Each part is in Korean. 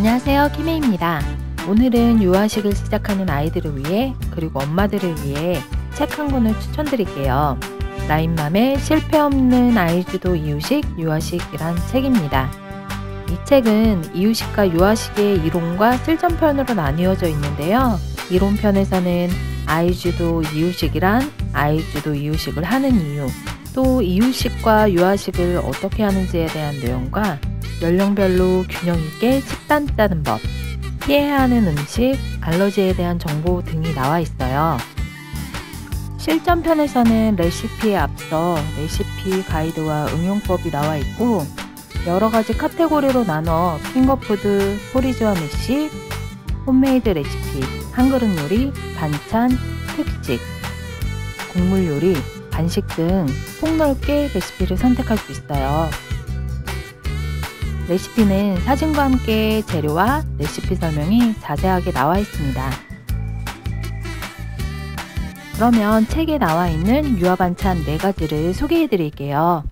안녕하세요, 키메입니다. 오늘은 유아식을 시작하는 아이들을 위해 그리고 엄마들을 위해 책 한 권을 추천드릴게요. 라인맘의 실패 없는 아이주도 이유식 유아식이란 책입니다. 이 책은 이유식과 유아식의 이론과 실전편으로 나뉘어져 있는데요. 이론편에서는 아이주도 이유식이란 아이주도 이유식을 하는 이유, 또 이유식과 유아식을 어떻게 하는지에 대한 내용과 연령별로 균형 있게 식단 짜는 법, 피해야 하는 음식, 알러지에 대한 정보 등이 나와 있어요. 실전편에서는 레시피에 앞서 레시피 가이드와 응용법이 나와 있고, 여러 가지 카테고리로 나눠 핑거푸드, 포리지와 메시, 홈메이드 레시피, 한 그릇 요리, 반찬, 특식, 국물 요리, 간식 등 폭넓게 레시피를 선택할 수 있어요. 레시피는 사진과 함께 재료와 레시피 설명이 자세하게 나와 있습니다. 그러면 책에 나와 있는 유아 반찬 4가지를 소개해 드릴게요.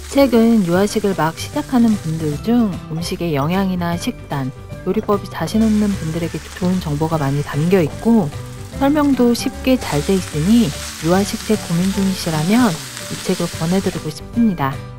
책은 유아식을 막 시작하는 분들 중 음식의 영양이나 식단, 요리법이 자신 없는 분들에게 좋은 정보가 많이 담겨 있고 설명도 쉽게 잘 돼 있으니 유아식책 고민 중이시라면 이 책을 권해드리고 싶습니다.